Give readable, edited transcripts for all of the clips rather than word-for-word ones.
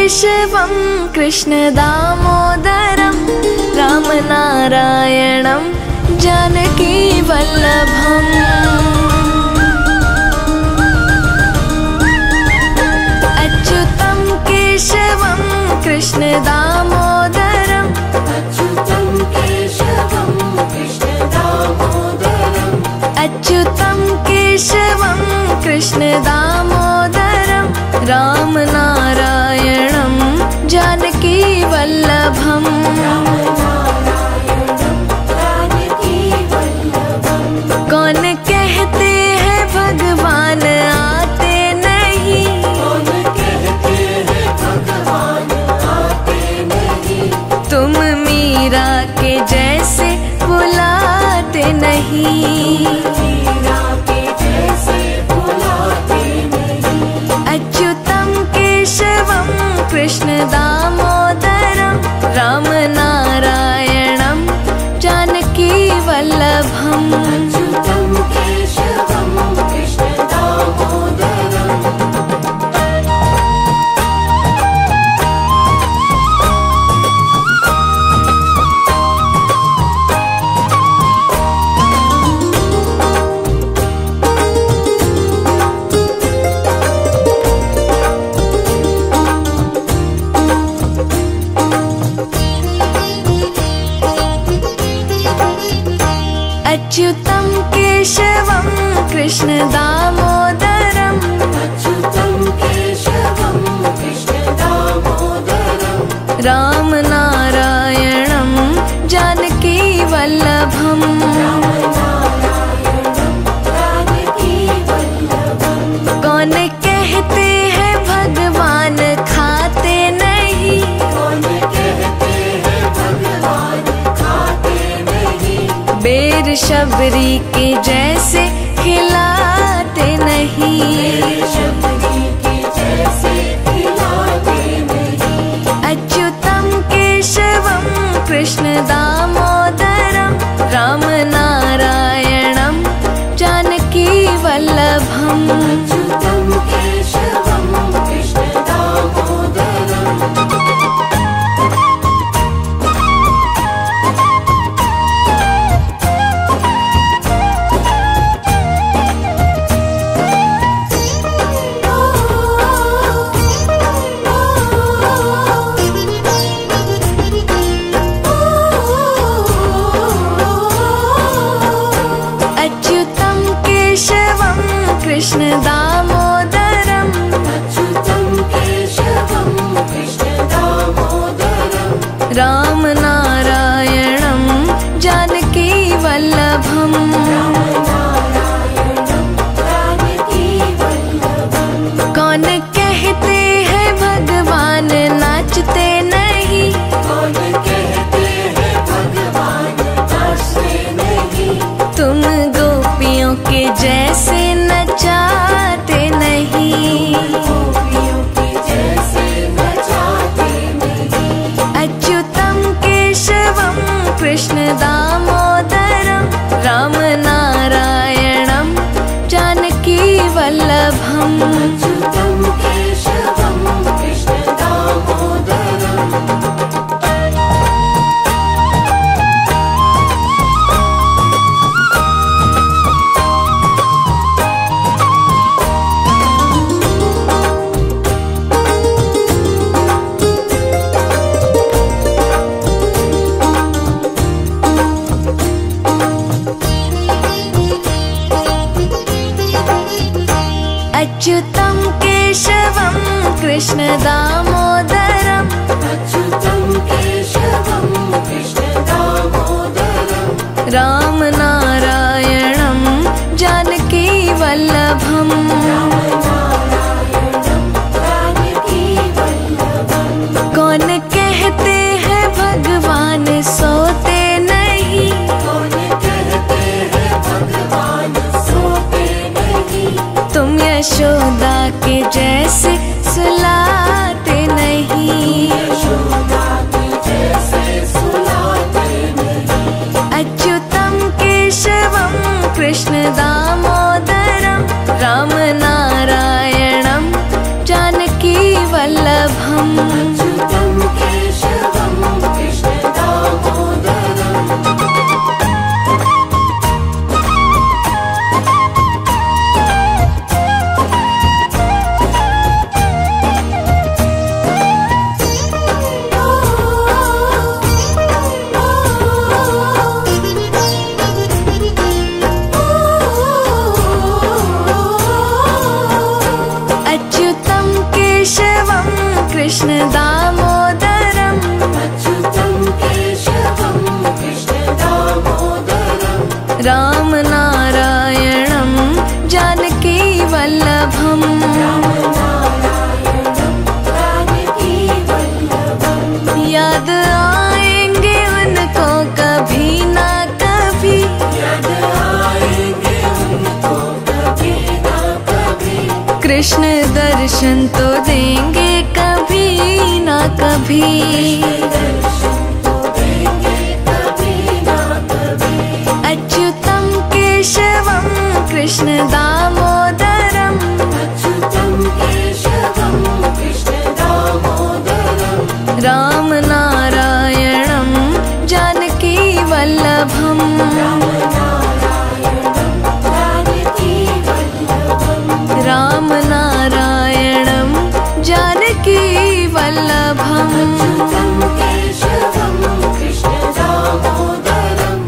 केशवं कृष्ण दामोदरं रामनारायणं जानकी वल्लभम्। अच्युतं केशवं कृष्ण दामोदरम् अच्युतं केशवं कृष्ण दामोदरम् अच्युतं केशवं कृष्ण दामोदरं रामनारायणं जानकी वल्लभम्। कौन कहते हैं भगवान आते नहीं, कौन कहते हैं भगवान आते नहीं, तुम मीरा के जैसे बुलाते नहीं, मीरा के जैसे बुलाते नहीं। अच्युतं केशवं कृष्ण दामोदरं रामनारायणं जानकी वल्लभम्। अच्युतं केशवं कृष्ण दामोदरम् अच्युतं केशवं कृष्ण दामोदरम् अच्युतं केशवं कृष्ण दामोदरम् रामनारायणं जानकी वल्लभम्। जानकी वल्लभम्। कौन कहते हैं भगवान खाते नहीं, कौन कहते हैं भगवान खाते नहीं, बेर शबरी के जैसे खिलाते नहीं, शबरी के जैसे खिलाते नहीं। अच्युतं केशवं कृष्ण दामोदरं रामनारायणं जानकी वल्लभम्। अच्युतं केशवं कृष्ण दामोदरम् अच्युतं केशवं कृष्ण दामोदरं अच्युतं केशवं कृष्ण दामोदरम् रामनारायणं जानकी वल्लभम्। जानकी वल्लभम्। कौन कहते हैं भगवान नाचते नहीं, कौन कहते हैं भगवान नाचते नहीं, तुम गोपियों के जैसे नचाते नहीं, गोपियों के जैसे नचाते नहीं। अच्युतं केशवं कृष्ण दामोदरं रामनारायणं जानकी वल्लभम्। अच्युतं केशवं कृष्ण दामोदरम् अच्युतं केशवं कृष्ण दामोदरं अच्युतं केशवं कृष्ण दामोदरम् रामनारायणं जानकी वल्लभम्। जानकी वल्लभम्। कौन कहते हैं भगवान सोते नहीं, कौन कहते हैं भगवान सोते नहीं, तुम यशोदा के जैसे सुलाते नहीं, यशोदा के जैसे सुलाते नहीं। अच्युतं केशवं कृष्ण दामोदरं रामनारायणं जानकी वल्लभम्। याद आएंगे उनको कभी ना कभी, याद आएंगे उनको कभी ना कभी। कृष्ण दर्शन तो देंगे कभी ना कभी। दर्शन तो देंगे कभी ना कभी। अच्युतम केशवम कृष्ण दामोदरम, अच्युतं केशवं कृष्ण दामोदरं। राम नारायणं जानकी वल्लभम, राम नारायणं जानकी वल्लभं। राम नारायणं जानकी वल्लभम। अच्युतं केशवं कृष्ण दामोदरम्।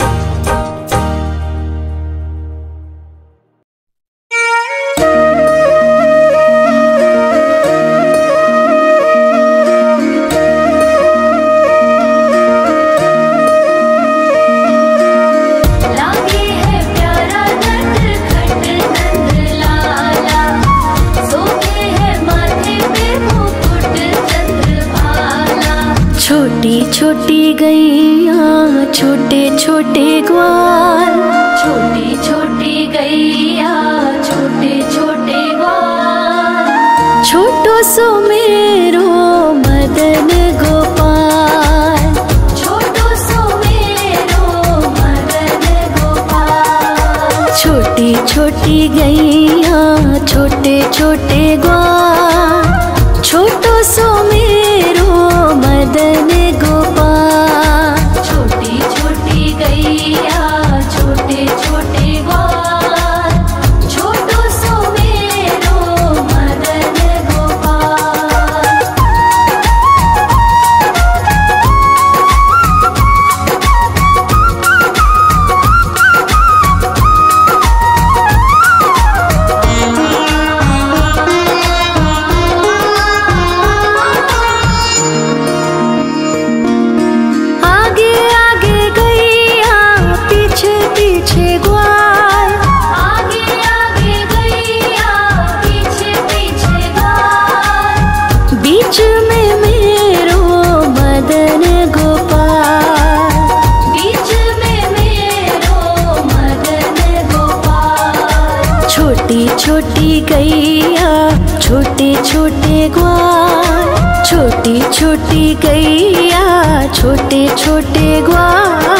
लागे है प्यारा नटखट नंद लाला, सोते है माथे पे मुकुट चंद्रभाला। छोटी छोटी गैया छोटे छोटे ग्वाल, छोटी छोटी गैया छोटे छोटे ग्वाल। छोटो सो मेरो मदन गोपाल, छोटो सो मेरो मदन गोपाल। छोटी छोटी गैया छोटे छोटे ग्वाल, छोटो सो मेरो मदन गोपाल। छोटी छोटी गैया छोटे छोटे ग्वाल, छोटो सो मेरो मदन गोपाल। आगे आगे गैया पीछे पीछे ग्वाल, आगे आगे गैया पीछे पीछे ग्वाल। बीच में मेरो मदन गोपाल, बीच में मेरो मदन गोपाल। छोटी छोटी गैया छोटे छोटे ग्वाल, छोटी छोटी गैया छोटे छोटे ग्वाल।